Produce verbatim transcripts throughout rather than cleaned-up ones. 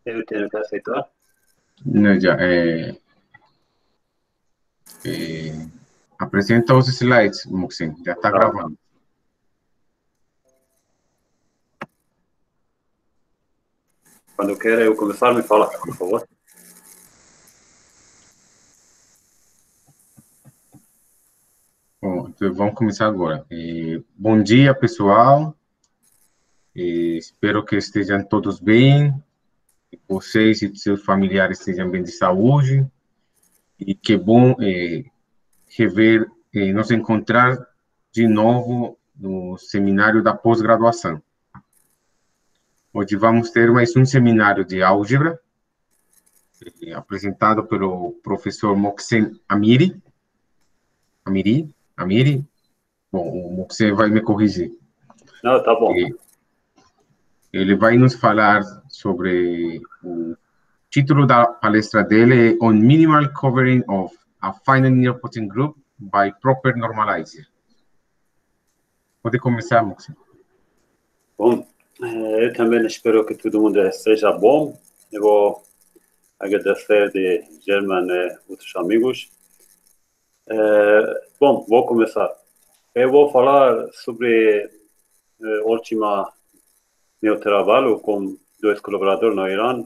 Eu tenho que aceitar? Não, já, é, é, apresenta os slides, Muxin, já está Tá. gravando. Quando quer eu começar, me fala, por favor. Bom, então vamos começar agora. É, bom dia, pessoal. É, espero que estejam todos bem, que vocês e seus familiares estejam bem de saúde. E que bom é, rever, é, nos encontrar de novo no seminário da pós-graduação. Hoje vamos ter mais um seminário de álgebra, é, apresentado pelo professor Mohsen Amiri. Amiri? Amiri? Bom, o Mohsen vai me corrigir. Não, tá bom. E ele vai nos falar sobre o título da palestra dele é On Minimal Covering of a Finite Nilpotent Group by Proper Normalizer. Pode começar, Mohsen. Bom, eu também espero que todo mundo esteja bom. Eu vou agradecer de German e outros amigos. Bom, vou começar. Eu vou falar sobre o último meu trabalho com dois colaboradores no Irã,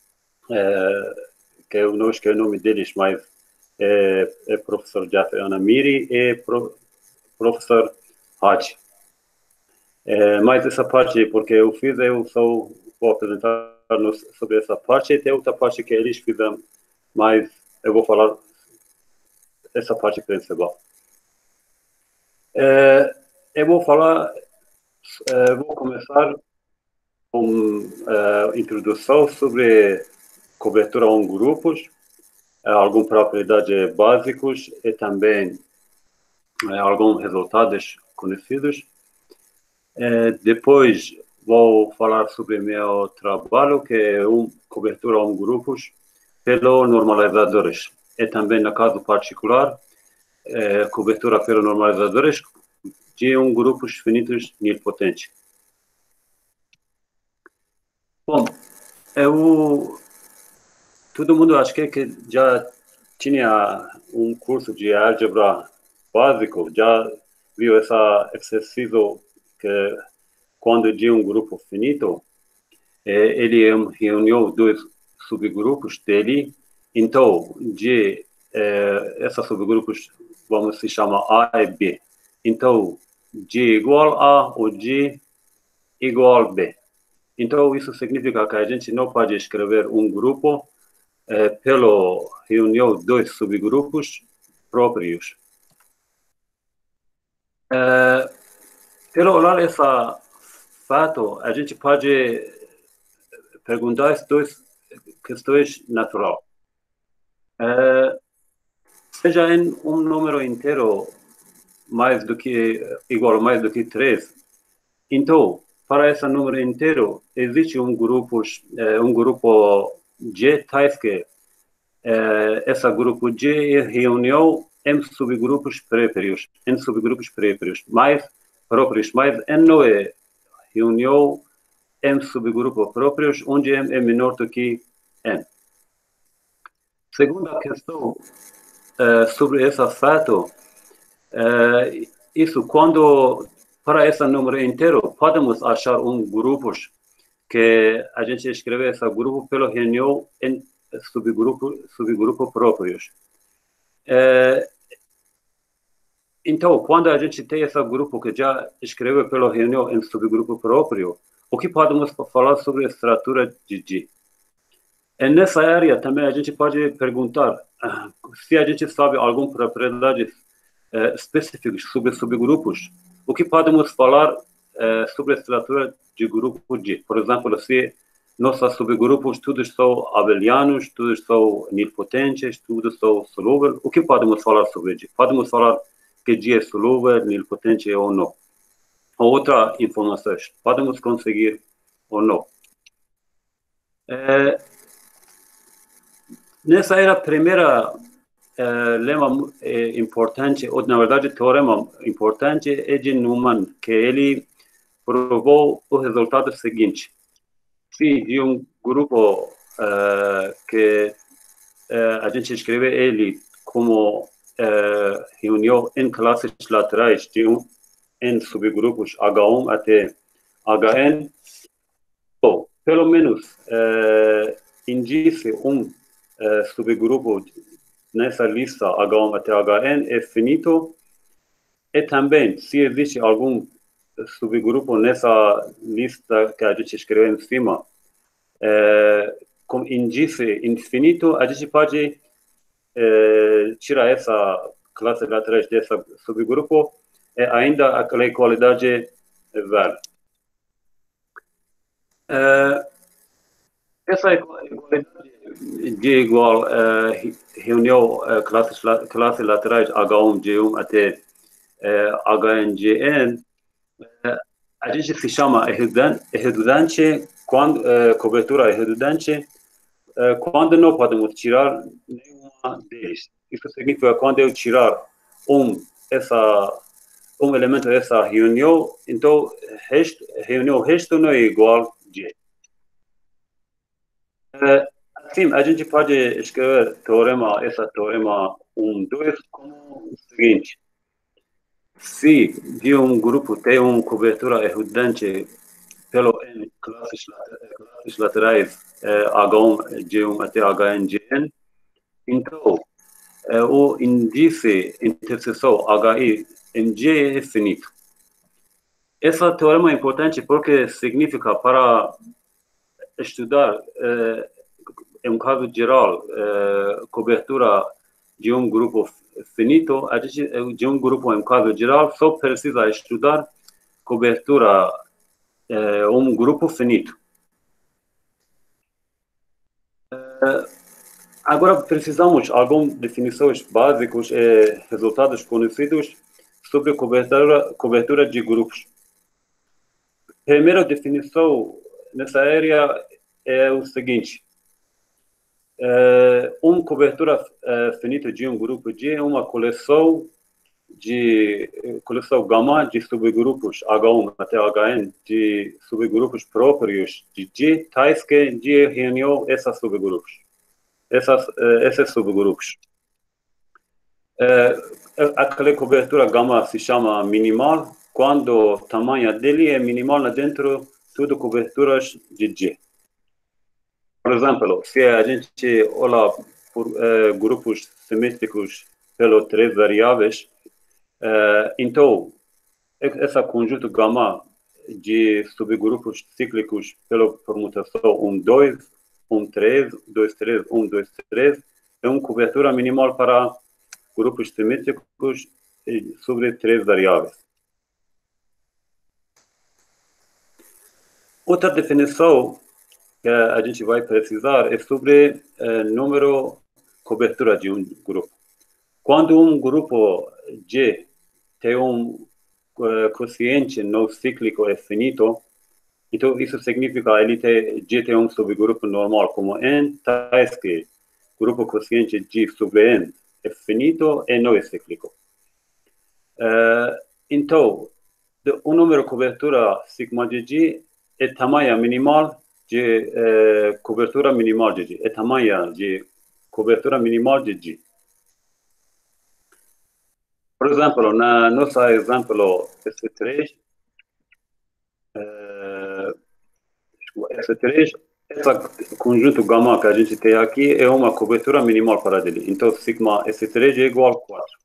que eu não esqueci o nome deles, mas é, é professor Jafar Anamiri e pro, professor Haji. É, mas essa parte, porque eu fiz, eu só vou apresentar sobre essa parte, e tem outra parte que eles fizeram, mas eu vou falar essa parte principal. É, eu vou falar, é, vou começar com é, introdução sobre cobertura em grupos, é, algumas propriedades básicas e também é, alguns resultados conhecidos. É, depois vou falar sobre meu trabalho, que é uma cobertura em grupos pelos normalizadores. E também, no caso particular, é, cobertura pelos normalizadores de um grupos finitos nilpotentes. Bom, eu... Todo mundo acho que, que já tinha um curso de álgebra básico, já viu esse exercício que quando de um grupo finito, ele reuniu dois subgrupos dele. Então, de eh, esses subgrupos, vamos se chamar A e B. Então, de igual a ou de igual B. Então, isso significa que a gente não pode escrever um grupo eh, pelo reunião dois subgrupos próprios. Eh, pelo olhar esse fato, a gente pode perguntar as duas questões naturais. É, seja em um número inteiro mais do que igual mais do que três, então para esse número inteiro existe um grupo é, um grupo G tais que é, esse grupo G reuniu em subgrupos próprios, em subgrupos próprios, mais próprios, mas N não é reunião em subgrupos próprios, onde M é menor do que N. Segunda questão uh, sobre esse fato, uh, isso quando, para esse número inteiro, podemos achar um grupo que a gente escreve esse grupo pela reunião em subgrupo, subgrupo próprios. Uh, então, quando a gente tem esse grupo que já escreve pela reunião em subgrupo próprio, o que podemos falar sobre a estrutura de G? E nessa área também a gente pode perguntar uh, se a gente sabe alguma propriedade uh, específica sobre subgrupos, o que podemos falar uh, sobre a estrutura de grupo G. Por exemplo, se nossos subgrupos todos são abelianos, todos são nilpotentes, todos são solúveis, o que podemos falar sobre G? Podemos falar que G é solúvel, nilpotente ou não. Outra informação, podemos conseguir ou não. É, nessa era a primeira é, lema é, importante, ou na verdade teorema importante, é de Neumann, que ele provou o resultado seguinte. Se de um grupo uh, que uh, a gente escreve ele como uh, reunião em classes laterais de um em subgrupos H um até H N. Bom, pelo menos uh, indice um uh, subgrupo nessa lista H um até H N é finito, e também, se existe algum subgrupo nessa lista que a gente escreveu em cima, é, com índice infinito, a gente pode é, tirar essa classe laterais desse subgrupo e ainda aquela igualdade vale. É, essa igualdade de igual é, reunião é, classes, classes laterais H um G um até é, H N G N, a gente se chama redundante quando uh, cobertura é redundante uh, quando não podemos tirar nenhuma deles. Isso significa quando eu tirar um essa um elemento dessa reunião, então resto, reunião resto não é igual a G. Uh, assim, a gente pode escrever teorema essa teorema um dois como o seguinte: se de um grupo tem uma cobertura redundante pelo N classes, classes laterais eh, H um G um até H N G N, então eh, o índice interseção H I em G é finito. Esse teorema é importante porque significa para estudar eh, em um caso geral eh, cobertura de um grupo finito, a gente, de um grupo em caso geral só precisa estudar cobertura é um grupo finito. Agora precisamos de algumas definições básicas e resultados conhecidos sobre cobertura, cobertura de grupos. Primeira definição nessa área é o seguinte: é, uma cobertura é, finita de um grupo G é uma coleção de coleção gama de subgrupos H um até H N de subgrupos próprios de G, tais que G reuniu esses subgrupos, essas, esses subgrupos. É, aquela cobertura gama se chama minimal quando o tamanho dele é minimal dentro de tudo coberturas de G. Por exemplo, se a gente olha por uh, grupos simétricos pelos três variáveis, Uh, então, esse conjunto gama de subgrupos cíclicos pela permutação um, dois, um, três, dois, três, um, dois, três é uma cobertura minimal para grupos simétricos sobre três variáveis. Outra definição que a gente vai precisar é sobre uh, número cobertura de um grupo. Quando um grupo G tem um uh, quociente não cíclico é finito, então isso significa que ele tem, G tem um subgrupo normal como N, tais que o grupo quociente G sobre N é finito e não é cíclico. Uh, então, o número de cobertura sigma de G é tamanho minimal de uh, cobertura minimal de G, é tamanho de cobertura minimal de G. Por exemplo, na nosso exemplo S três, uh, S três, esse conjunto gama que a gente tem aqui é uma cobertura minimal para ele. Então, sigma S três é igual a quatro.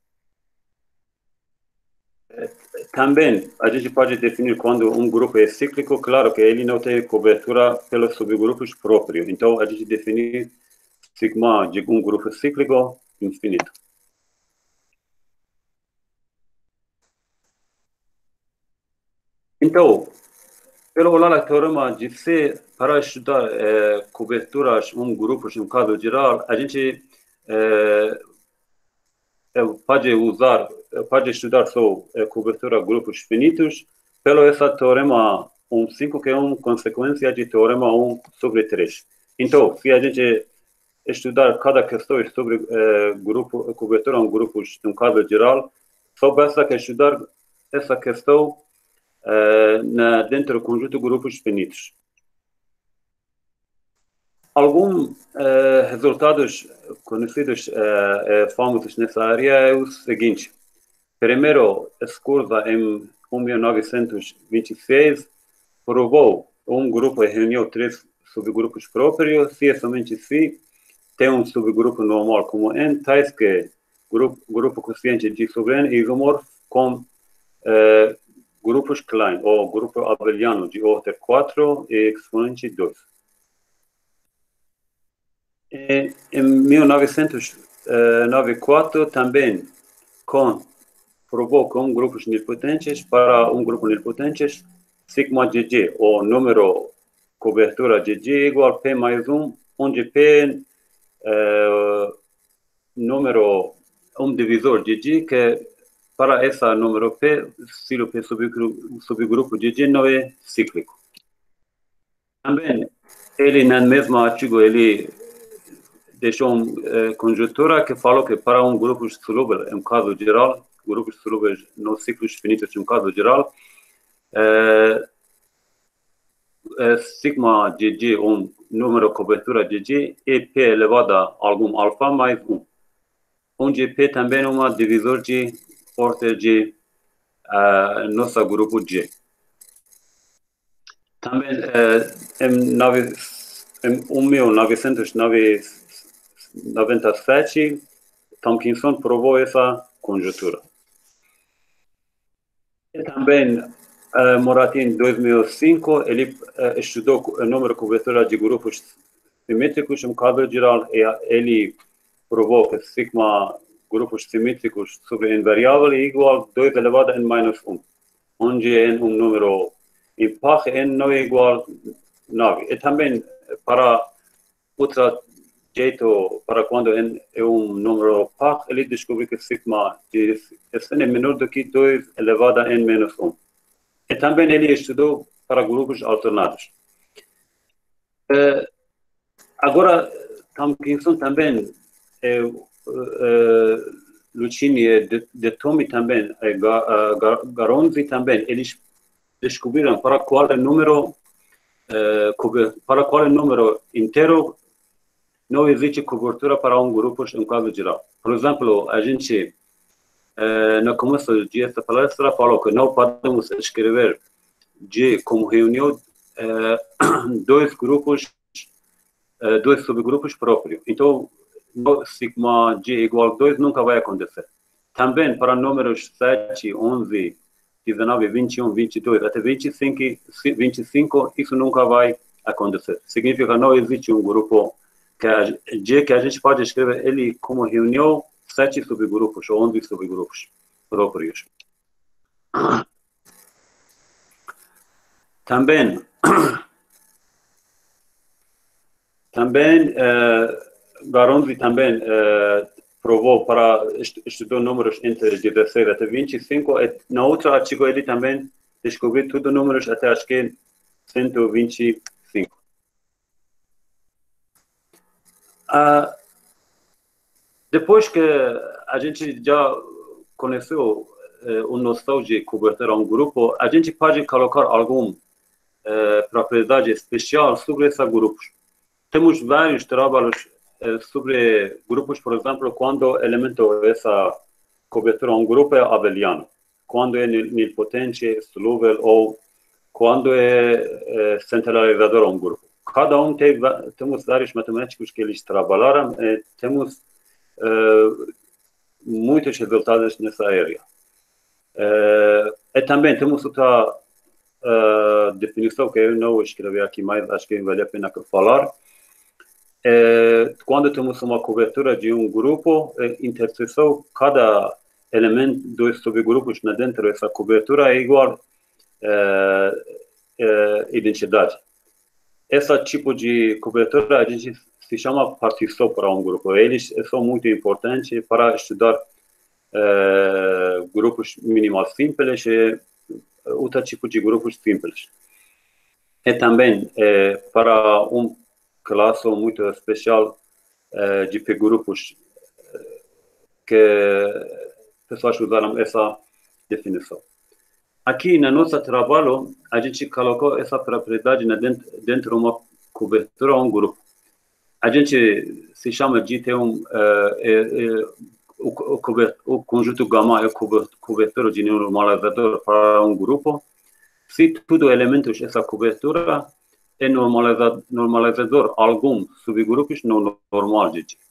Também, a gente pode definir quando um grupo é cíclico, claro que ele não tem cobertura pelos subgrupos próprios. Então, a gente define sigma de um grupo cíclico infinito. Então, pelo lado teorema de C, para estudar é, coberturas um grupo em um caso geral, a gente é, pode usar, pode estudar só é, cobertura grupos finitos pelo esse teorema um cinco, que é uma consequência de teorema um sobre três. Então, se a gente estudar cada questão sobre é, grupo, cobertura um grupos em um caso geral, só basta que estudar essa questão Uh, na, dentro do conjunto de grupos finitos. alguns uh, resultados conhecidos, uh, uh, famosos nessa área é o seguinte. Primeiro, Skurza, em mil novecentos e vinte e seis, provou um grupo e reuniu três subgrupos próprios, se e somente se tem um subgrupo normal como N, tais que grupo, grupo quociente de sobre N isomorfo com uh, grupos Klein, ou grupo abeliano de ordem quatro e expoente dois. E, em mil novecentos e noventa e quatro, também com, provou com grupos nilpotentes para um grupo nilpotentes, sigma G G, ou número cobertura G G igual a P mais um, onde P uh, número, um divisor G G, que para esse número P, se o P subgrupo, subgrupo G G não é cíclico. Também, ele, no mesmo artigo, ele deixou uma uh, conjuntura que falou que para um grupo solúvel, em caso geral, grupos solúveis nos ciclos finitos, em caso geral, uh, uh, sigma G G, um número cobertura G G, e P elevado a algum alfa mais um. Onde P também é uma divisor de ordem de uh, nosso grupo G. Também, uh, em, nove, em mil novecentos e noventa e sete, Tompkinson provou essa conjuntura. E também, uh, Moratin, em dois mil e cinco, ele uh, estudou o número de cobertura de grupos simétricos em caso geral, e ele provou que sigma grupos simétricos sobre N variável é igual a dois elevado a N menos um, onde N é um número impar, N não é igual a nove. E também, para outro jeito, para quando N é um número par, ele descobriu que sigma de Sn é menor do que dois elevado a N menos um. E também ele estudou para grupos alternados. Uh, agora, Tompkinson também é, uh, Lucchini e de, de Tomi também, e uh, Garonzi também, eles descobriram para qual é número uh, para qual é número inteiro não existe cobertura para um grupo em caso geral. Por exemplo, a gente uh, no começo desta palestra falou que não podemos escrever G como reunião uh, dois grupos, uh, dois subgrupos próprios. Então, sigma G igual a dois nunca vai acontecer. Também para números sete, onze, dezenove, vinte e um, vinte e dois até vinte e cinco, vinte e cinco, isso nunca vai acontecer. Significa que não existe um grupo que a, G que a gente pode escrever ele como reunião sete subgrupos ou onze subgrupos próprios. Também, também uh, Garonzi também uh, provou para estudar números entre dezesseis até vinte e cinco. E na outra artigo ele também descobriu tudo números até acho que cento e vinte e cinco. Uh, depois que a gente já conheceu uh, o noção de cobertura a um grupo, a gente pode colocar alguma uh, propriedade especial sobre esses grupos. Temos vários trabalhos sobre grupos, por exemplo, quando o elemento essa cobertura a um grupo é abeliano, quando é nilpotente, solúvel ou quando é, é centralizador a um grupo. Cada um tem, temos vários matemáticos que eles trabalharam e temos uh, muitos resultados nessa área. Uh, e também temos outra uh, definição que eu não escrevi aqui, mas acho que vale a pena falar. É, quando temos uma cobertura de um grupo, é, interseção, cada elemento dos subgrupos dentro dessa cobertura é igual é, é, identidade. Esse tipo de cobertura a gente se chama partição para um grupo. Eles são muito importantes para estudar é, grupos minimal simples e outro tipo de grupos simples. E também é, para um classe muito especial uh, de grupos uh, que pessoas usaram essa definição. Aqui no nosso trabalho, a gente colocou essa propriedade dentro, dentro de uma cobertura a um grupo. a gente se chama de ter um... Uh, é, é, o, o, o conjunto gama é cobertura de normalizador para um grupo. Se tudo elementos dessa cobertura é normalizador, normalizador algum subgrupos não normal de G.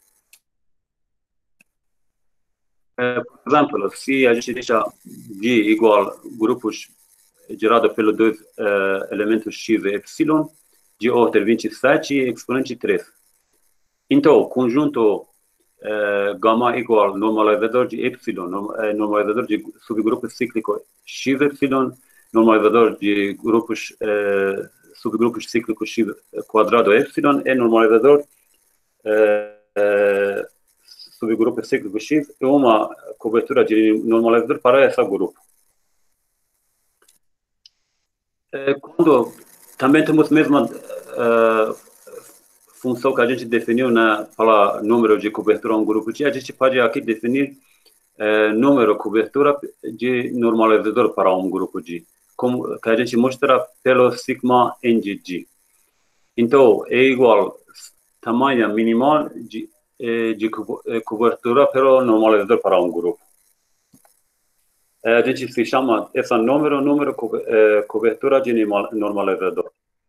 É, por exemplo, se a gente deixa G igual grupos gerado pelos dois uh, elementos x e y, de ordem vinte e sete e expoente três. Então, conjunto uh, gama igual normalizador de y, normalizador de subgrupo cíclico xy, normalizador de grupos, uh, subgrupos cíclicos x quadrado y, é normalizador uh, uh, subgrupo cíclico x é uma cobertura de normalizador para esse grupo. Uh, quando também temos a mesma uh, função que a gente definiu na para número de cobertura a um grupo G, a gente pode aqui definir uh, número de cobertura de normalizador para um grupo G, como que a gente mostra pelo sigma n de G. Então, é igual tamanho minimal de, de cobertura pelo normalizador para um grupo. A gente se chama esse número, número de cobertura de normalizador.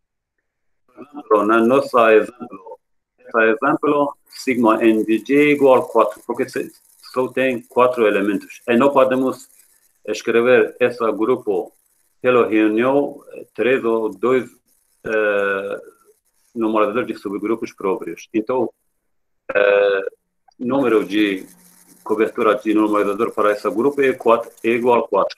Na nosso exemplo, esse exemplo, sigma n de G igual a quatro, porque só tem quatro elementos. E não podemos escrever esse grupo pela reunião três ou dois uh, normalizadores de subgrupos próprios. Então, uh, número de cobertura de normalizador para esse grupo é, quatro, é igual a quatro.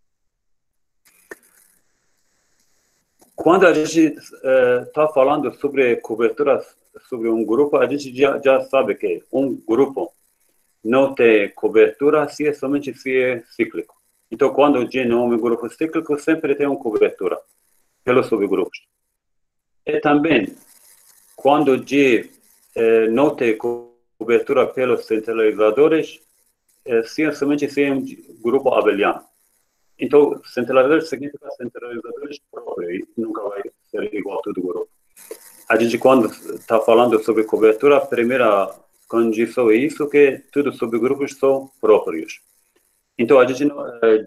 Quando a gente está uh, falando sobre cobertura sobre um grupo, a gente já, já sabe que um grupo não tem cobertura se é somente se é cíclico. Então, quando o G não é um grupo cíclico, sempre tem uma cobertura pelos subgrupos. E também, quando o G eh, não tem cobertura pelos centralizadores, eh, se é somente se é um grupo abeliano. Então, centralizadores significa centralizadores próprios, nunca vai ser igual a todo grupo. A gente, quando está falando sobre cobertura, a primeira condição é isso, que todos os subgrupos são próprios. Então, a gente não tem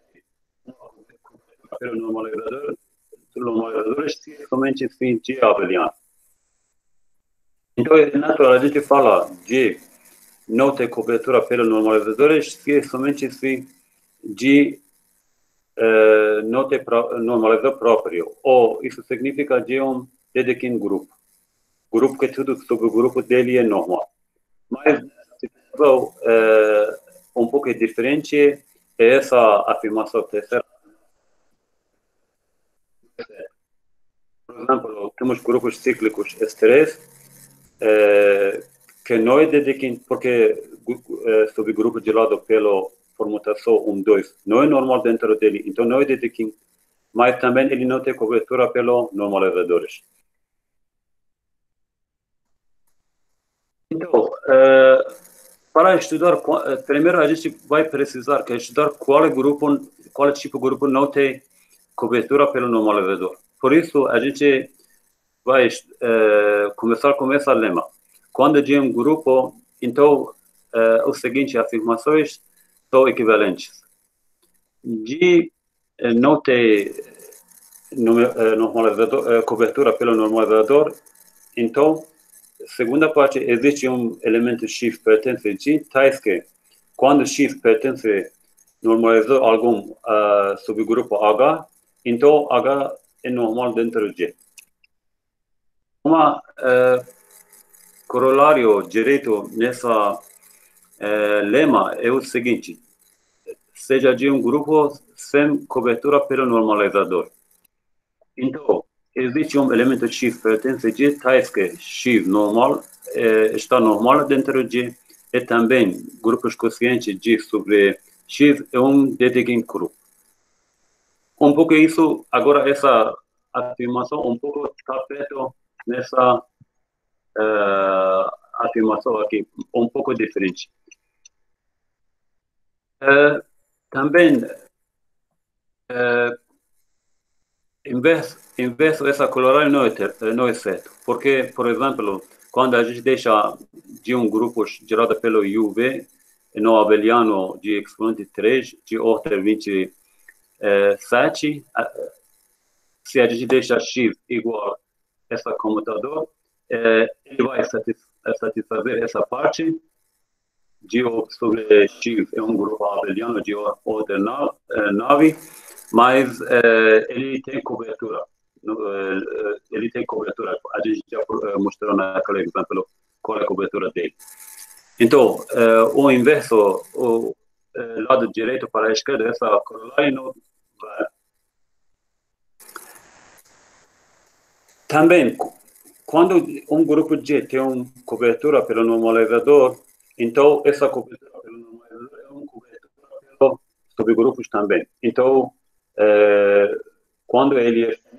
normalizador, normalizadores somente se G abeliano. Então, é natural, a gente fala de não ter cobertura pelos normalizadores se somente se G Uh, não tem normalizador próprio, ou isso significa de um Dedekind grupo, grupo que tudo subgrupo dele é normal. Mas uh, um pouco diferente é essa afirmação terceira. Por exemplo, temos grupos cíclicos S três, uh, que não é Dedekind, porque uh, subgrupo de lado pelo formutação um, dois, não é normal dentro dele, então não é Dedekind, mas também ele não tem cobertura pelos normalizadores. Então, uh, para estudar, uh, primeiro a gente vai precisar que estudar qual grupo, qual tipo de grupo não tem cobertura pelo normalizador. Por isso, a gente vai uh, começar com esse lema. Quando tem um grupo, então, uh, o seguinte, afirmações são equivalentes. De não ter normalizador, cobertura pelo normalizador, então, segunda parte, existe um elemento X pertence a G, tais que, quando X pertence a normalizador algum uh, subgrupo H, então H é normal dentro de G. Uma uh, corolário direito nessa Uh, lema é o seguinte: seja de um grupo sem cobertura pelo normalizador. Então, existe um elemento X pertence a G, tais que X normal eh, está normal dentro de G, e também grupos quocientes G sobre X é um Dedekind grupo. Um pouco isso, agora essa afirmação um pouco está perto nessa uh, afirmação aqui, um pouco diferente. Uh, também, uh, em vez, em vez dessa coloração não é, ter, não é certo, porque, por exemplo, quando a gente deixa de um grupo gerado pelo U V no abeliano de expoente três, de ordem vinte e sete, se a gente deixa x igual a esse comutador, ele vai satisfazer essa parte de sobre x é um grupo abeliano de ordem nove, mas ele tem cobertura. Ele tem cobertura. A gente já mostrou naquele exemplo qual é a cobertura dele. Então, o inverso, o lado direito para a esquerda, essa corolária não vai. Também, quando um grupo G tem uma cobertura pelo normalizador, então essa cobertura pelo normalizador é uma cobertura pelos subgrupos também. Então, é, quando ele é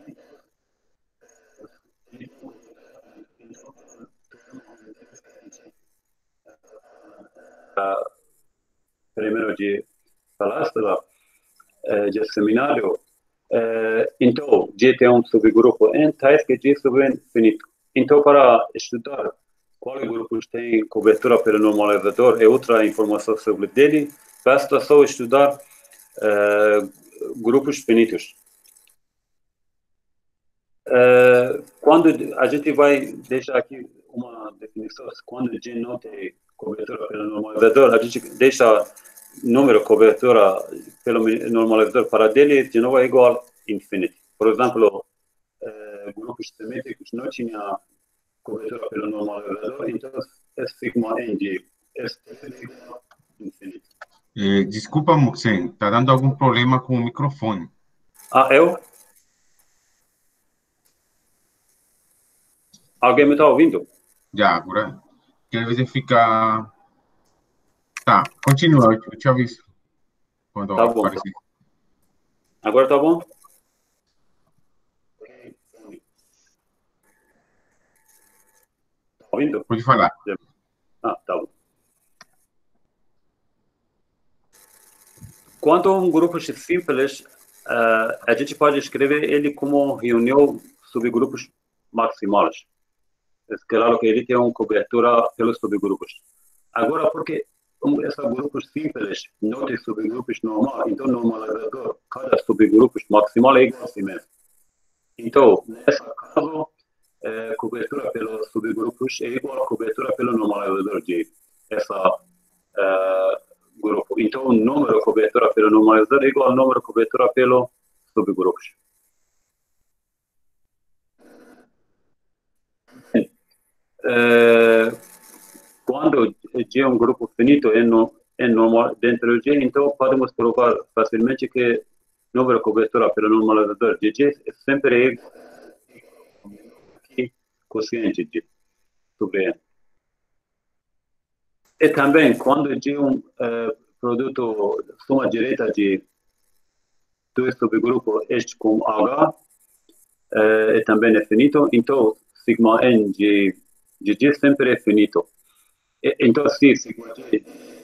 primeiro de palestra, de seminário, então, G tem um subgrupo N, tais que G sub N finito. Então, para estudar quais grupos têm cobertura pelo normalizador e outra informação sobre dele, basta só estudar uh, grupos finitos. Uh, quando a gente vai deixar aqui uma definição, quando G não tem cobertura pelo normalizador, a gente deixa número cobertura pelo normalizador para dele de novo é igual a infinito. Por exemplo, uh, grupos simétricos não tinham cobertura pelo normalizador, então é sigma N de S igual a infinito. Eh, desculpa, Muxen, está dando algum problema com o microfone. Ah, eu? Alguém me está ouvindo? Já, agora. Às vezes fica. Tá, continua, eu te aviso. Quando tá bom. aparecer. Agora tá bom? Tá ouvindo? Pode falar. Ah, tá bom. Quando um grupo simples, uh, a gente pode escrever ele como reunião subgrupos maximais. É claro que ele tem uma cobertura pelos subgrupos. Agora, porque um, esses grupos simples não tem subgrupos normais, então normalizador, cada subgrupo maximal é igual a si mesmo. Então, nesse caso, é, cobertura pelos subgrupos é igual a cobertura pelo normalizador de essa uh, grupo. Então, o número de cobertura pelo normalizador é igual ao número de cobertura pelos subgrupos. É, quando G é um grupo finito é, no, é normal dentro do G, então podemos provar facilmente que o número de cobertura pelo normalizador de G é sempre igual a quociente de sobre N. E também, quando G é um uh, produto soma direta de dois subgrupos este com H, uh, é também é finito, então sigma N de, de G sempre é finito. E, então, se sigma G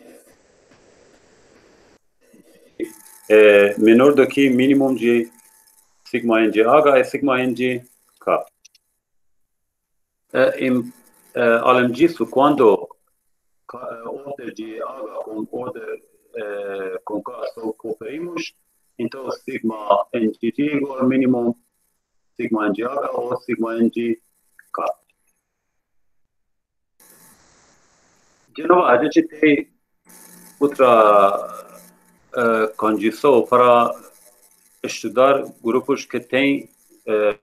é menor do que mínimo de sigma N de H é sigma N de K. Uh, em, uh, além disso, quando ordem de H com ordem uh, com K só cooperimos, então sigma N de G igual ao mínimo sigma N de H ou sigma N de K. De novo, a gente tem outra uh, condição para estudar grupos que têm uh,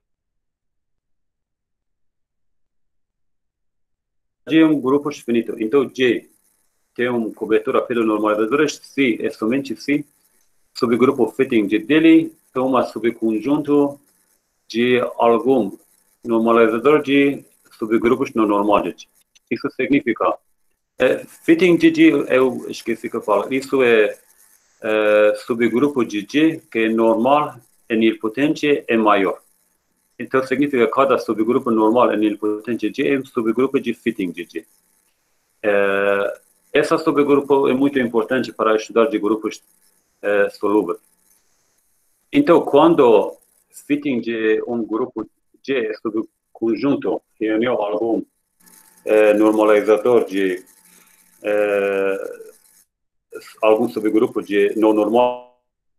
G é um grupo finito, então G tem uma cobertura pelo normalizador se é somente se subgrupo fitting de dele toma subconjunto de algum normalizador de subgrupos não normais. Isso significa é, fitting de G, eu esqueci que eu falo, isso é, é subgrupo de G que é normal e nilpotente é maior. Então, significa que cada subgrupo normal e nilpotente de G é um subgrupo de fitting de G. É, esse subgrupo é muito importante para estudar de grupos é, solúveis. Então, quando fitting de um grupo G é subconjunto, reunião algum é, normalizador de é, algum subgrupo de não normal,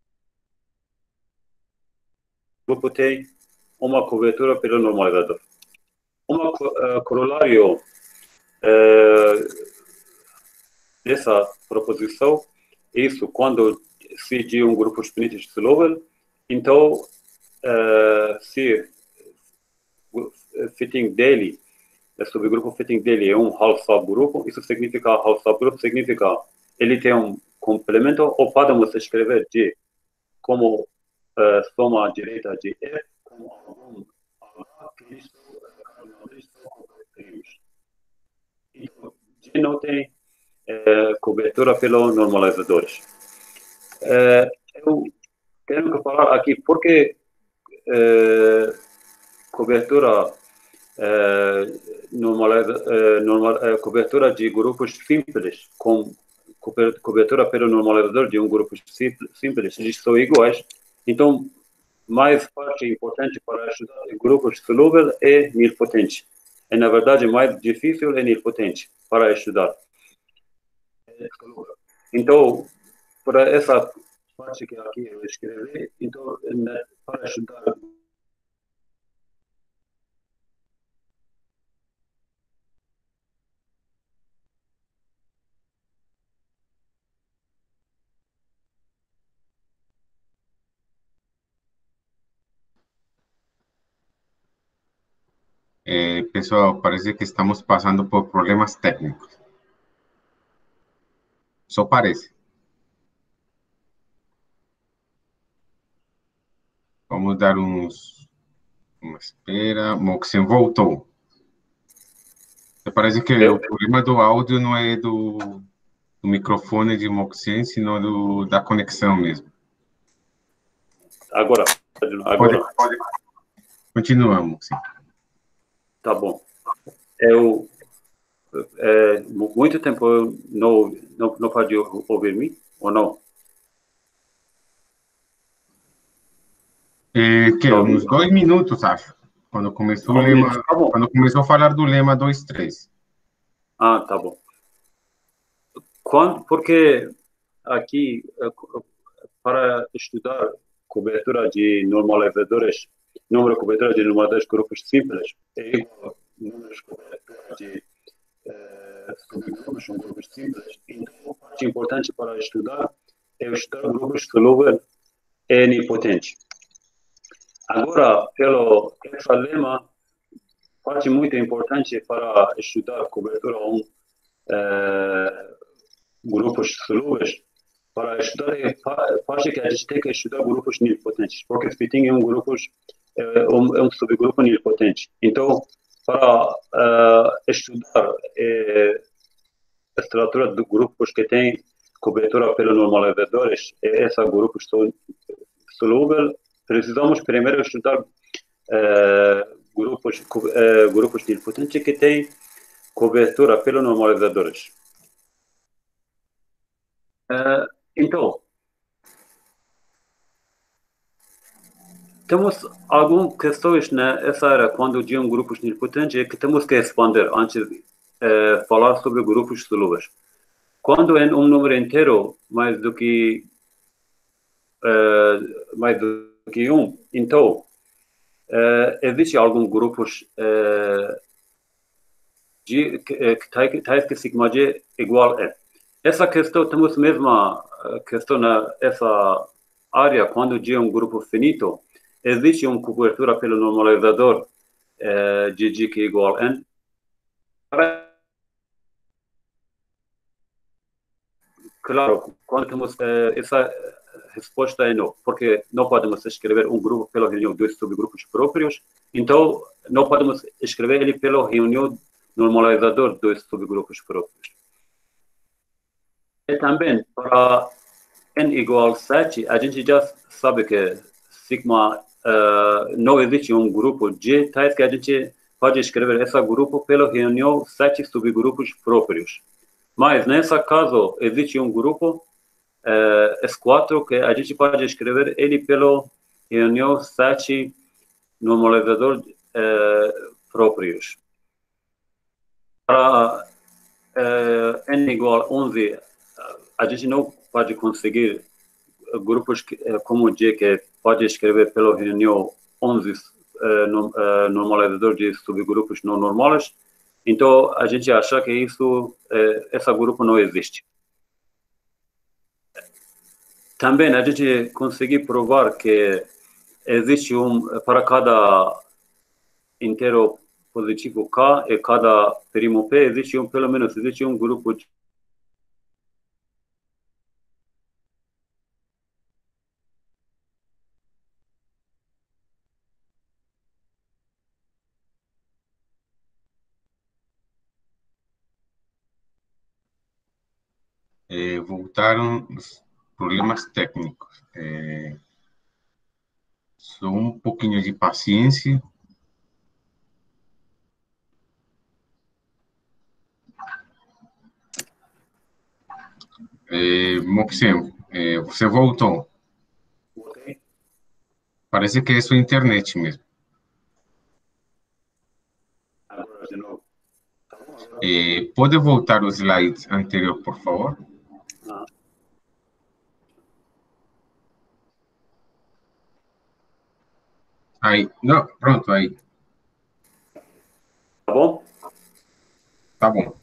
o grupo tem uma cobertura pelo normalizador. Um uh, corolário uh, dessa proposição é isso, quando se de um grupo finito de Slowell, então uh, se o fitting dele, o subgrupo fitting dele é um half subgrupo, isso significa half subgrupo significa ele tem um complemento, ou podemos escrever de como uh, soma direita de F, como algum que isso G não tem é, cobertura pelos normalizadores. É, eu tenho que falar aqui porque é, cobertura é, normaliza, é, normal, é, cobertura de grupos simples com cobertura pelo normalizador de um grupo simples, eles são iguais. Então, mais parte importante para estudar grupos solúveis é nilpotente. É, na verdade, mais difícil é nilpotente para estudar. Então, para essa parte que aqui eu escrevi, então, para estudar Eh, pessoal, parece que estamos passando por problemas técnicos. Só parece. Vamos dar uns... Uma espera. Moxen voltou. Parece que eu, o problema do áudio não é do, do microfone de Moxen, sino do, da conexão mesmo. agora, Pode, agora. pode. Continuamos. Sim. Tá bom. Eu é, muito tempo eu não não não pode ouvir-me ou não? É, que Tá uns ouvindo? dois minutos, acho. Quando começou o Um minuto, lema, tá bom. quando começou a falar do lema dois três. Ah, tá bom. Quando, porque aqui para estudar cobertura de normalizadores, número de cobertura de normalizadores de grupos simples é igual ao número de cobertura de eh, subgrupos de grupos simples. Então, a parte importante para estudar é estudar grupos solúveis e nilpotente. Agora, pelo esse lema, parte muito importante para estudar cobertura um eh, grupos solúveis, para estudar é parte que a gente tem que estudar grupos nilpotentes, porque fitting é um grupo é um, é um subgrupo nilpotente. Então, para uh, estudar é, a estrutura de grupos que tem cobertura pelos normalizadores, é essa grupos solúvel, precisamos primeiro estudar uh, grupos uh, grupos nilpotentes que têm cobertura pelos normalizadores. Uh, então, temos algumas questões nessa área, quando de um grupos nilpotentes, que temos que responder antes de uh, falar sobre grupos solúveis. Quando é um número inteiro mais do que uh, mais do que um, então uh, existe alguns grupos uh, de, que, que tais que sigma G igual a. Essa questão, temos a mesma questão nessa área, quando de um grupo finito, existe uma cobertura pelo normalizador uh, de G que é igual a N. Claro, quando temos uh, essa resposta é não, porque não podemos escrever um grupo pela reunião de dois subgrupos próprios, então não podemos escrever ele pela reunião normalizador de dois subgrupos próprios. E também, para n igual a sete, a gente já sabe que sigma uh, não existe um grupo G, tais que a gente pode escrever esse grupo pela reunião sete subgrupos próprios. Mas, nesse caso, existe um grupo, uh, S quatro, que a gente pode escrever ele pelo reunião sete normalizador uh, próprios. para uh, N igual a onze, a gente não pode conseguir grupos que, como o G, que pode escrever pela reunião onze uh, no, uh, normalizador de subgrupos não normais. Então, a gente acha que isso, uh, esse grupo não existe. Também a gente conseguiu provar que existe um, para cada inteiro positivo K e cada primo P, existe um, pelo menos, existe um grupo de Eh, voltaram os problemas técnicos. Eh, só um pouquinho de paciência. Eh, Moxem, eh, você voltou. Okay. Parece que é sua internet mesmo. Agora de novo. Eh, pode voltar o slide anterior, por favor? Ah. Aí, não, pronto, aí. Tá bom? Tá bom.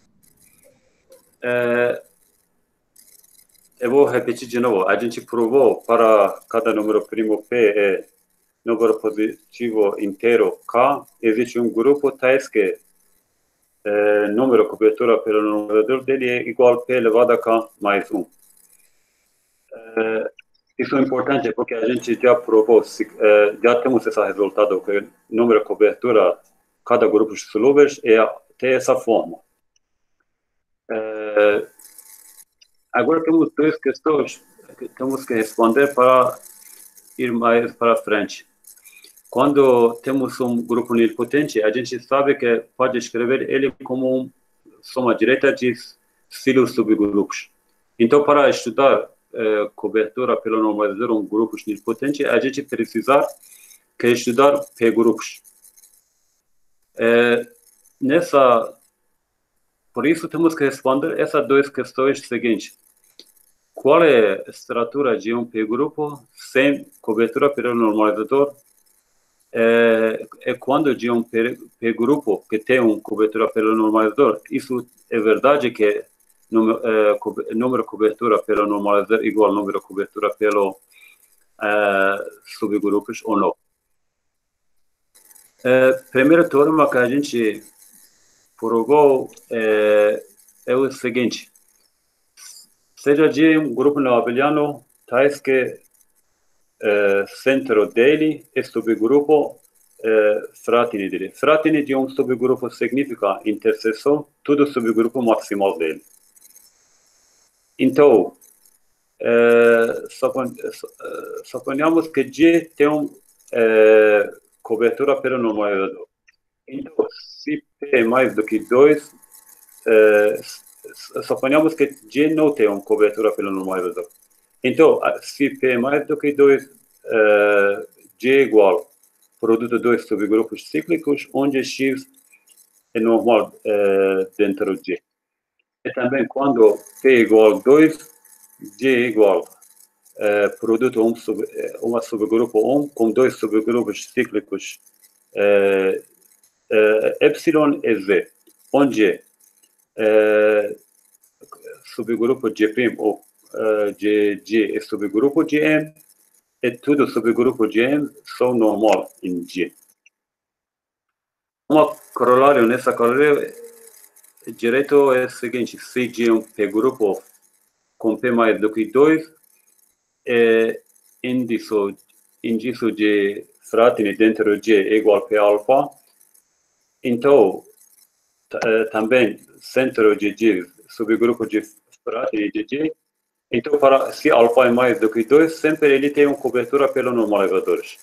É, eu vou repetir de novo. A gente provou para cada número primo P é número positivo inteiro K, existe um grupo tais que é, número cobertura pelo numerador dele é igual a P elevado a K mais um. É, isso é importante porque a gente já provou, se, é, já temos esse resultado, que o número cobertura, cada grupo de solúveis é tem essa forma. É, agora temos duas questões que temos que responder para ir mais para frente. Quando temos um grupo nilpotente, a gente sabe que pode escrever ele como uma soma direta de cílios subgrupos. Então, para estudar eh, cobertura pelo normalizador um grupo nilpotente, a gente precisa que estudar p-grupos. Eh, nessa, por isso, temos que responder essas duas questões seguintes. Qual é a estrutura de um p-grupo sem cobertura pelo normalizador? É, é quando de um p-grupo que tem uma cobertura pelo normalizador, isso é verdade que número, é, número de cobertura pelo normalizador igual ao número de cobertura pelo é, subgrupos ou não. É, primeiro teorema que a gente provou é, é o seguinte: seja de um grupo não abeliano, tais que é, centro dele é subgrupo é, fratini dele. Fratini de um subgrupo significa interseção, todo subgrupo maximal dele. Então, é, suponhamos que G tem uma é, cobertura pelo normalizador. Então, se P é mais do que dois, é, suponhamos que G não tem uma cobertura pelo normalizador. Então, se P é mais do que dois, uh, G é igual produto de dois subgrupos cíclicos, onde X é normal uh, dentro de G. E também quando P é igual a dois, G é igual uh, produto de um sub, uma subgrupo um com dois subgrupos cíclicos uh, uh, epsilon e Z, onde uh, subgrupo G' ou Uh, de G é subgrupo de M, e tudo subgrupo de M são normal em G. Uma corolário nessa corolário direto é o seguinte: se G é um p-grupo com P mais do que dois, é índice, índice de fratini dentro de G é igual a P alfa, então também centro de G, subgrupo de fratini de G. Então, para, se alfa é mais do que dois, sempre ele tem uma cobertura pelos normalizadores.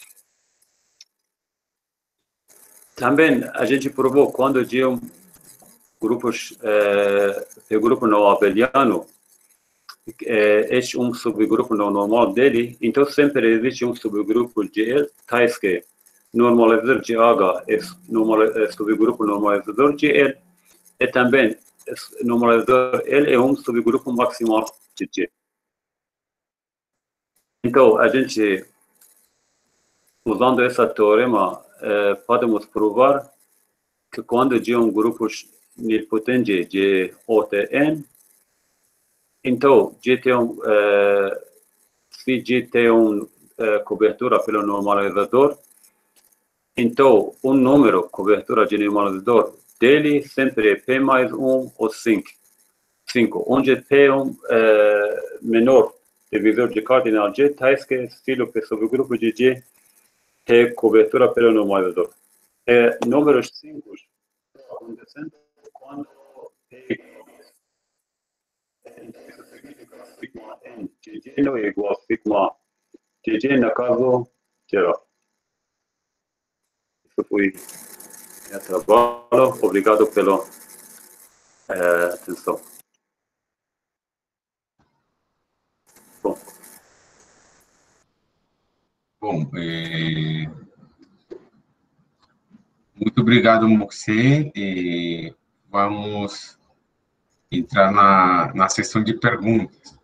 Também a gente provou quando de um grupos, é, grupo não abeliano, é, este um subgrupo não normal dele, então sempre existe um subgrupo de L, tais que normalizador de H é, normal, é subgrupo normalizador de L, e também esse normalizador ele é um subgrupo maximal de G. Então, a gente, usando esse teorema, eh, podemos provar que quando G é um grupo nilpotente de O T N, então, G tem um, eh, se G tem uma eh, cobertura pelo normalizador, então, o número cobertura de normalizador dele sempre é P mais um ou cinco. cinco, onde P é um eh, menor divisor de cardinal G, tais que estilo que subgrupo de G tem cobertura pelo normalizador. É, números cinco acontecendo quando P isso significa sigma n de G não é igual a sigma de G no caso geral. Isso foi meu trabalho. Obrigado pela eh, atenção. Bom. Bom, é... muito obrigado, Moxê. E vamos entrar na, na sessão de perguntas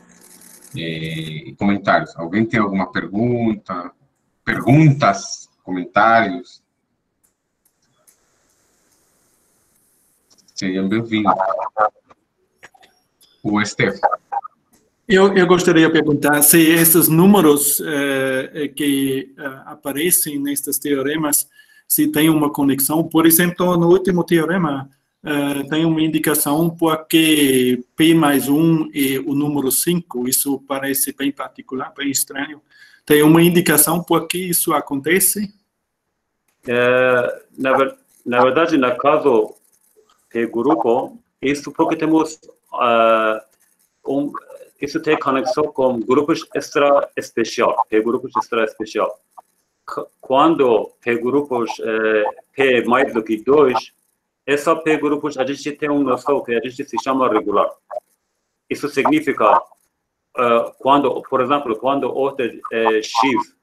e comentários. Alguém tem alguma pergunta? Perguntas? Comentários? Sejam bem-vindos. O Stefano. Eu, eu gostaria de perguntar se esses números eh, que eh, aparecem nestes teoremas, se tem uma conexão. Por exemplo, no último teorema, eh, tem uma indicação porque P mais um e o número cinco, isso parece bem particular, bem estranho. Tem uma indicação por que isso acontece? É, na, ver, na verdade, no caso de grupo, isso porque temos uh, um... Isso tem conexão com grupos extra especial, P grupos extra especial. Quando P grupos eh, P mais do que dois, essa P grupos a gente tem uma noção que a gente se chama regular. Isso significa, uh, quando, por exemplo, quando outra eh, X,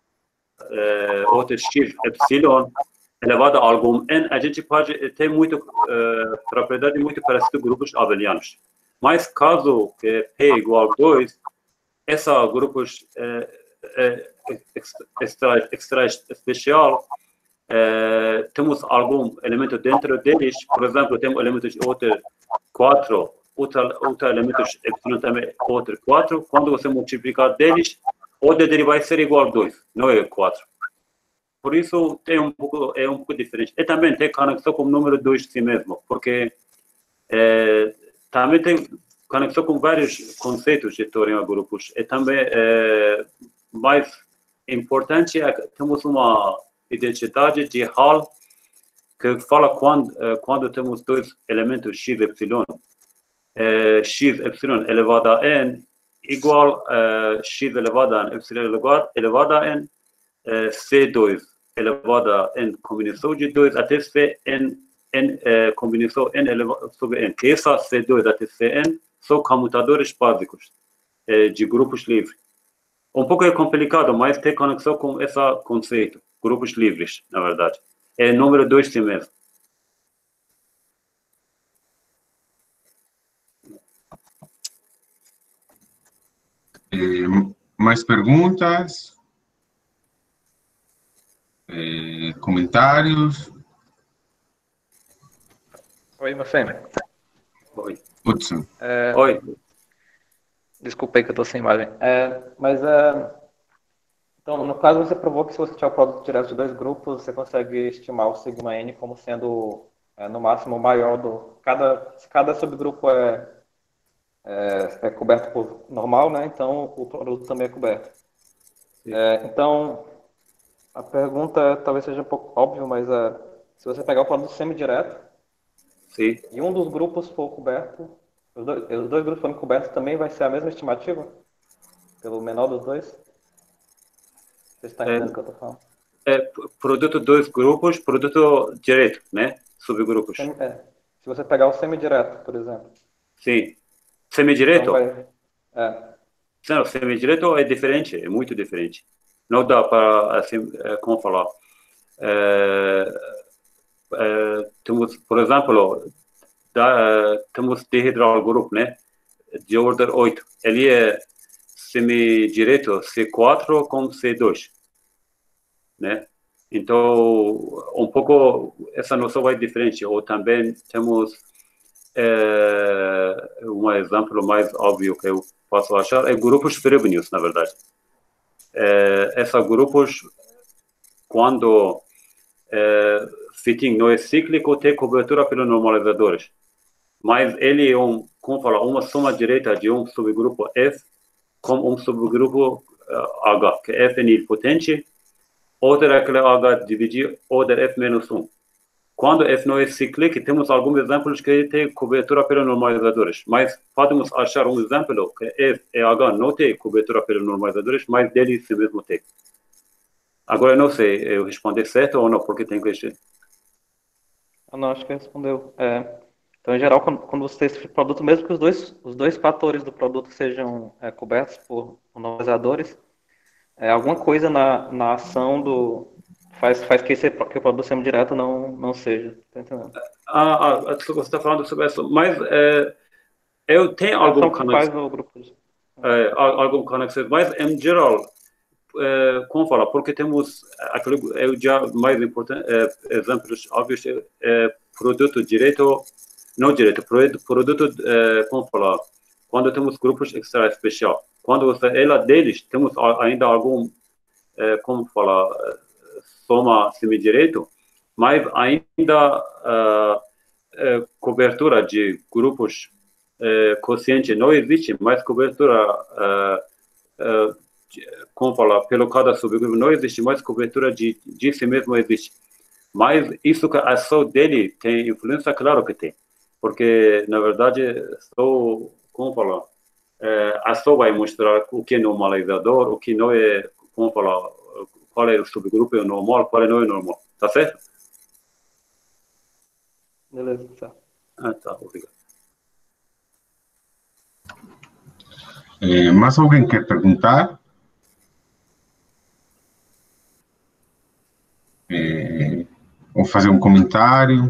eh, outra X, epsilon, elevado a algum N, a gente pode ter muito, uh, propriedade muito parecida com grupos abelianos. Mas caso que P igual a dois, esses grupos eh, eh, extra, extra especial, eh, temos algum elemento dentro deles, por exemplo, temos elementos de outro quatro, outro, outro elementos epsilon também outro quatro, quando você multiplicar deles, o dele vai ser igual a dois, não é quatro. Por isso, tem um pouco, é um pouco diferente. E também tem conexão com o número dois de si mesmo, porque eh, também tem conexão com vários conceitos de teoria de grupos. E também, é, mais importante, é que temos uma identidade de Hall que fala quando, quando temos dois elementos x, epsilon, é, x, epsilon elevado a n, igual a x elevado a n, epsilon elevado a n, é, c dois elevado a n combinação de dois até cn, n, é, combinação n elevado sobre n, que essa c dois até cn são comutadores básicos é, de grupos livres. Um pouco é complicado, mas tem conexão com esse conceito, grupos livres, na verdade. É número dois si mesmo. É, mais perguntas? É, comentários? Oi, meu filho. Oi. Hudson. É, Oi. Desculpa aí que eu estou sem imagem. É, mas, é, então, no caso, você provou que se você tiver o produto direto de dois grupos, você consegue estimar o sigma n como sendo, é, no máximo, o maior do... Cada, se cada subgrupo é, é, é coberto por normal, né? Então, o produto também é coberto. É, então, a pergunta talvez seja um pouco óbvia, mas é, se você pegar o produto semidireto, Sim. e um dos grupos for coberto, os dois, os dois grupos forem cobertos, também vai ser a mesma estimativa? Pelo menor dos dois? Você está entendendo o que eu estou falando? É, produto dois grupos, produto direto, né? Subgrupos. Semi, é, se você pegar o semidireto, por exemplo. Sim. Semidireto? Então vai, é. Não, semidireto é diferente, é muito diferente. Não dá para, assim, é, como falar? É, é, temos, por exemplo, da, temos dihedral grupo, né? De ordem oito. Ele é semidireto C quatro com C dois, né? Então, um pouco, essa noção vai diferente. Ou também temos é, um exemplo mais óbvio que eu posso achar, é grupos ferrobenios, na verdade. É, esses grupos, quando é, fitting não é cíclico, tem cobertura pelos normalizadores. Mas ele é um, como falar, uma soma direta de um subgrupo F com um subgrupo uh, H, que F é nilpotente, outra é aquele H dividir outra F menos um. Quando F não é cíclico, temos alguns exemplos que tem cobertura pelos normalizadores, mas podemos achar um exemplo que F e H não tem cobertura pelos normalizadores, mas dele sim mesmo tem. Agora, eu não sei, eu respondi certo ou não, porque tem que... Ah, não, acho que respondeu. É... Então, em geral, quando, quando você tem esse produto, mesmo que os dois, os dois fatores do produto sejam é, cobertos por normalizadores, é, alguma coisa na, na ação do faz, faz que, esse, que o produto semidireto não, não seja. Tá entendendo? Ah, ah, você está falando sobre isso, mas é, eu tenho algum conexão, é, algum conexão, mas em geral, é, como falar, porque temos aquele, eu já mais importante, é, exemplos óbvios, é, produto direto, não direto, produto, produto é, como falar, quando temos grupos extra especial, quando você ela deles, temos ainda algum, é, como falar, soma semidireto, mas ainda uh, uh, cobertura de grupos uh, quocientes não existe, mas cobertura, uh, uh, de, como falar, pelo cada subgrupo não existe, mas cobertura de, de si mesmo existe. Mas isso que a ação dele tem influência, claro que tem. Porque, na verdade, só, como falar, é, a ação vai mostrar o que é normalizador, o que não é, como falar, qual é o subgrupo normal, qual não é normal. Tá certo? Beleza, tá. Ah, tá, obrigado. É, mais alguém quer perguntar? É, ou fazer um comentário?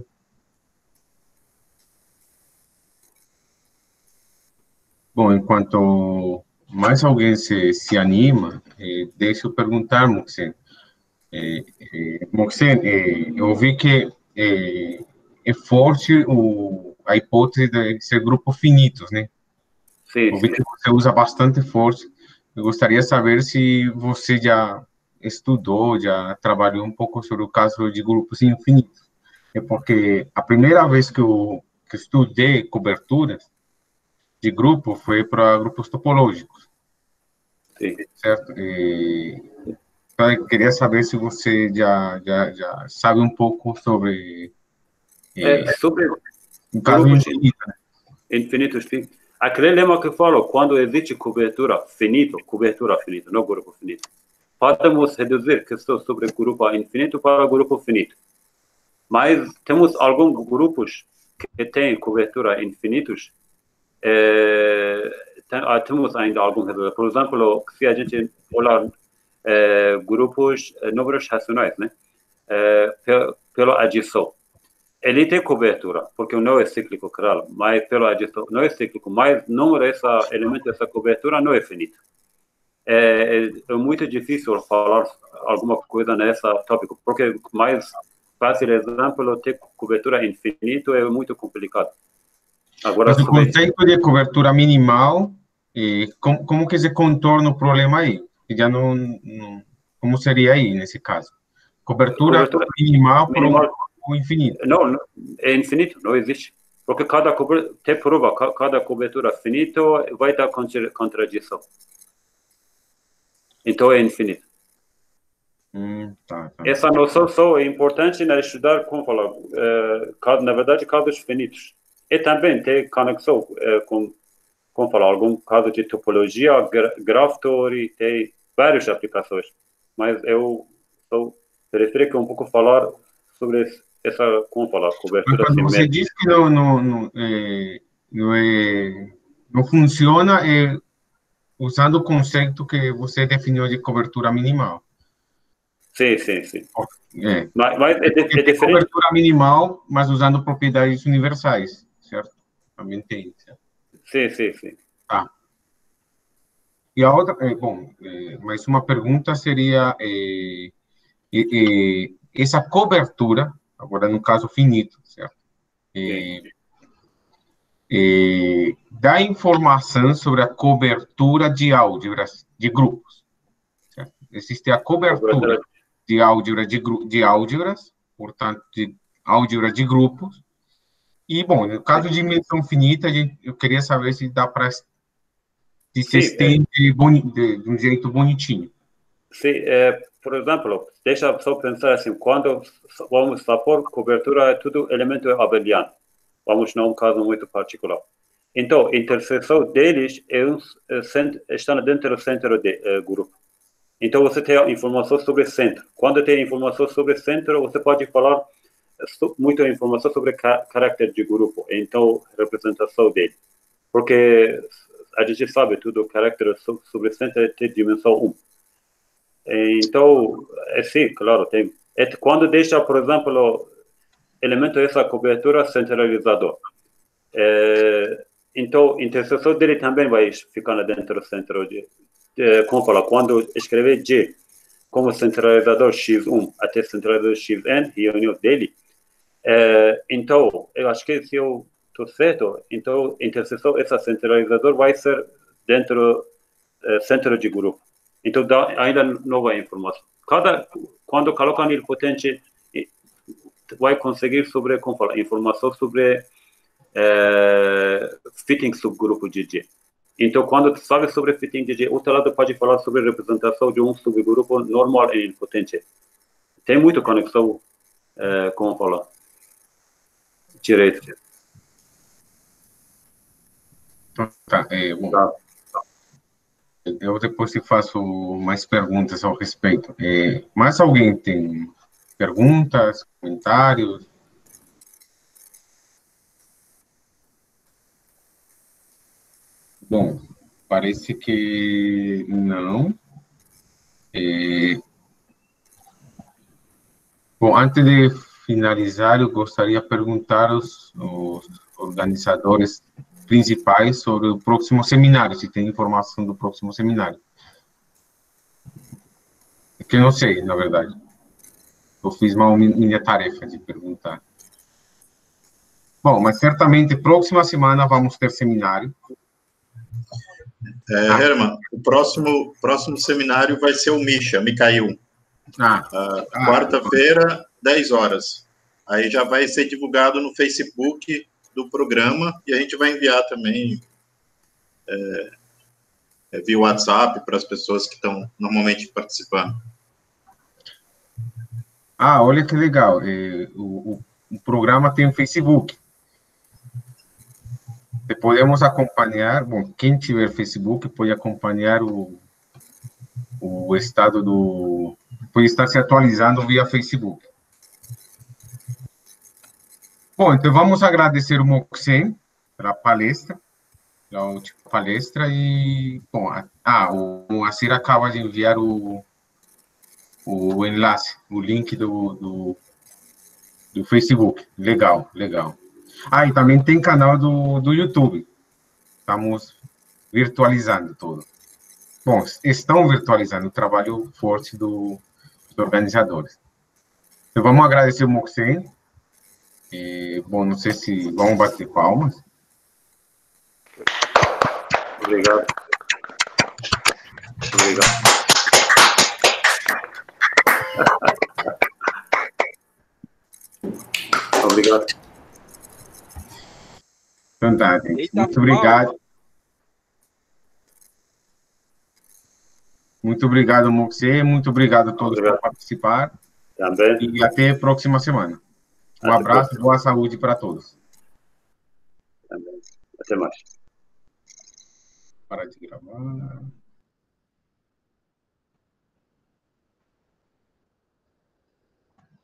Bom, enquanto mais alguém se, se anima, eh, deixa eu perguntar, Moxen. Eh, eh, Moxen, eh, eu ouvi que eh, é forte o, a hipótese de ser grupos finitos, né? Sim, eu ouvi sim. que você usa bastante forte. Eu gostaria de saber se você já estudou, já trabalhou um pouco sobre o caso de grupos infinitos. É porque a primeira vez que eu, que eu estudei coberturas de grupo foi para grupos topológicos. Sim. Certo? E eu queria saber se você já, já, já sabe um pouco sobre... É, É, sobre o caso infinito, né? Infinitos, sim. Aquele lema que eu falo, quando existe cobertura finito, cobertura finita, não grupo finito, podemos reduzir a questão sobre grupo infinito para grupo finito. Mas temos alguns grupos que têm cobertura infinitos, é, tem, temos ainda alguns resultados. Por exemplo, se a gente olhar é, grupos, números racionais, né? É, pela adição. Ele tem cobertura, porque não é cíclico, claro, mas pela adição não é cíclico, mas não esse elemento dessa cobertura não é finito. É, é, é muito difícil falar alguma coisa nessa tópico, porque mais fácil exemplo ter cobertura infinito é muito complicado. Agora, mas o sobre... conceito de cobertura minimal, e como, como que se contorna o problema aí? Que já não, não, como seria aí nesse caso? Cobertura, cobertura minimal para o infinito? Não, não, é infinito, não existe. Porque cada cobertura, tem prova, cada cobertura finita vai dar contradição. Então é infinito. Hum, tá, tá. Essa noção só é importante na estudar, como falar, uh, na verdade, casos finitos. E também tem conexão uh, com, como falar, algum caso de topologia, graph theory, tem várias aplicações. Mas eu só prefiro que um pouco falar sobre essa, como falar, cobertura. Mas quando você diz que não, não, não, é, não, é, não funciona, é usando o conceito que você definiu de cobertura minimal. Sim, sim, sim. É. Mas, mas é, é, é diferente. Cobertura minimal, mas usando propriedades universais, certo? também tem. Sim, sim, sim. Ah. E a outra, é, bom, é, mais uma pergunta seria, é, é, é, essa cobertura, agora no caso finito, certo? É, é, dá informação sobre a cobertura de álgebras de grupos, certo? Existe a cobertura de álgebra de, de álgebras, portanto, de álgebra de grupos. E, bom, no caso de dimensão finita, eu queria saber se dá para se se estende de, de, de um jeito bonitinho. Sim, é, por exemplo, deixa só pensar assim, quando vamos supor cobertura é tudo elemento abeliano, vamos num caso muito particular. Então, a interseção deles é um, é, está dentro do centro do é, grupo. Então, você tem informação sobre centro. Quando tem informação sobre centro, você pode falar muita informação sobre ca caráter de grupo, então, representação dele. Porque a gente sabe tudo, o caráter sobre centro é ter dimensão um. Então, é sim, claro, tem. É quando deixa, por exemplo, elemento essa cobertura centralizador. É, então, a interseção dele também vai ficar dentro do centro de, de como falar, quando escrever G como centralizador X um até centralizador X N, reunião dele, é, então, eu acho que se eu estou certo, então, a interseção, essa centralizador vai ser dentro do é, centro de grupo. Então, dá ainda nova informação. Cada, quando coloca nilpotente, vai conseguir sobre, como falar, informação sobre é, fitting subgrupo de G. Então, quando tu sabe sobre fitting de G, outro lado pode falar sobre representação de um subgrupo normal em nilpotente. Tem muita conexão, é, como falar, direito. Tá, é, bom. Tá. Eu depois te faço mais perguntas ao respeito. É, mais alguém tem perguntas, comentários? Bom, parece que não. É... Bom, antes de finalizar, eu gostaria de perguntar aos, aos organizadores principais sobre o próximo seminário, se tem informação do próximo seminário. É que eu não sei, na verdade. Eu fiz uma minha tarefa de perguntar. Bom, mas certamente próxima semana vamos ter seminário. É, ah. Herman, o próximo, próximo seminário vai ser o Misha, Mikhail. Ah. Uh, ah. Quarta-feira, dez horas. Aí já vai ser divulgado no Facebook do programa e a gente vai enviar também é, é, via WhatsApp para as pessoas que estão normalmente participando. Ah, olha que legal. É, o, o, o programa tem um Facebook. Podemos acompanhar, bom, quem tiver Facebook pode acompanhar o, o estado do... Pode estar se atualizando via Facebook. Bom, então vamos agradecer o Moxen pela palestra, pela última palestra, e, bom, ah, o Moacir acaba de enviar o, o enlace, o link do, do, do Facebook. Legal, legal. Ah, e também tem canal do, do YouTube. Estamos virtualizando tudo. Bom, estão virtualizando o trabalho forte do, dos organizadores. Então, vamos agradecer o Moxen. E, bom, não sei se vamos bater palmas. Obrigado. Obrigado. Obrigado. Então tá, gente. Muito obrigado. Muito obrigado, Moxê. Muito obrigado a todos obrigado. por participar. Também. E até a próxima semana. Um até abraço e boa saúde para todos. Também. Até mais. Para de gravar.